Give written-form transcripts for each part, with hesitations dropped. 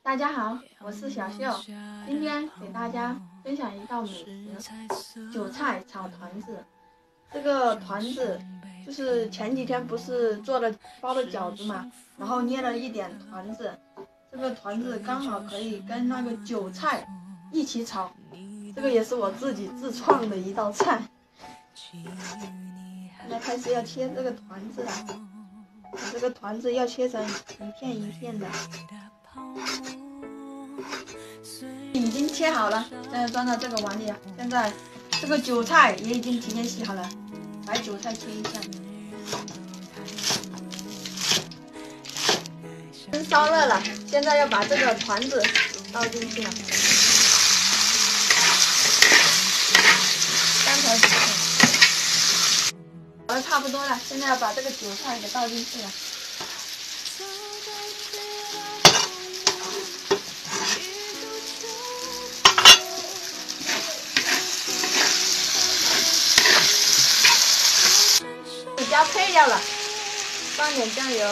大家好，我是小秀，今天给大家分享一道美食——韭菜炒团子。这个团子就是前几天不是包的饺子嘛，然后捏了一点团子，这个团子刚好可以跟那个韭菜一起炒，这个也是我自己自创的一道菜。现在开始要切这个团子了，这个团子要切成一片一片的。已经切好了，现在装到这个碗里。现在这个韭菜也已经提前洗好了，白韭菜切一下。灯烧热了，现在要把这个团子倒进去了。3条韭菜，好了，差不多了。现在要把这个韭菜给倒进去了。加配料了，放点酱油，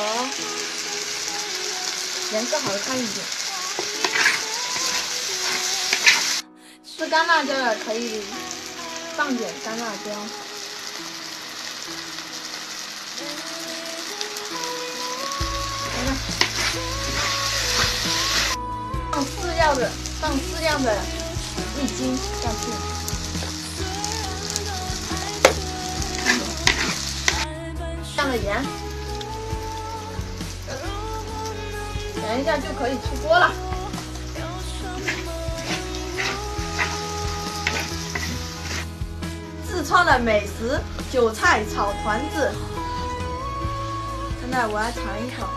颜色好看一点。吃干辣椒的可以放点干辣椒。放适量的味精下去。的盐，等一下就可以出锅了。自创的美食韭菜炒团子，现在我来尝一口，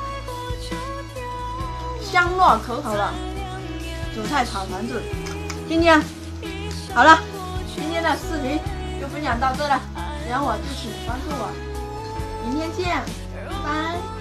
香糯可口的韭菜炒团子。今天好了，今天的视频就分享到这了，喜欢我就请关注我。明天见，拜拜。